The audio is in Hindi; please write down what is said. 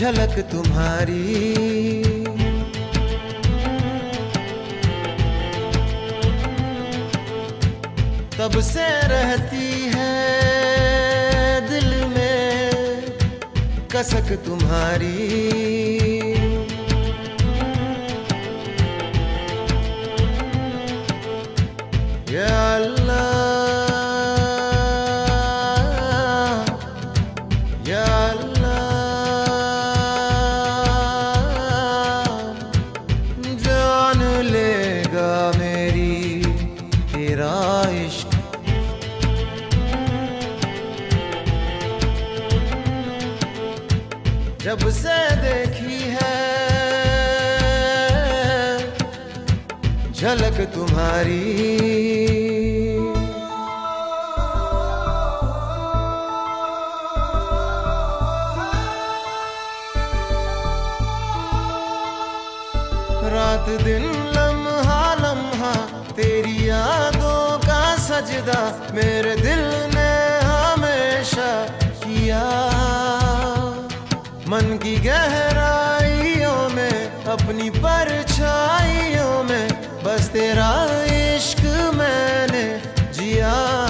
झलक तुम्हारी तब से रहती है दिल में कसक तुम्हारी। या अल्लाह या अल्लाह जान लेगा मेरी तेरा इश्क। जब से देखी है झलक तुम्हारी रात दिन लम्हा लम्हा तेरी यादों का सजदा मेरे दिल ने हमेशा किया। मन की गहराइयों में अपनी परछाइयों में बस तेरा इश्क मैंने जिया।